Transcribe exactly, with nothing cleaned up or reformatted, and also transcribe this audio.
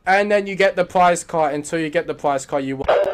and then you get the prize car. Until you get the prize car, you won't.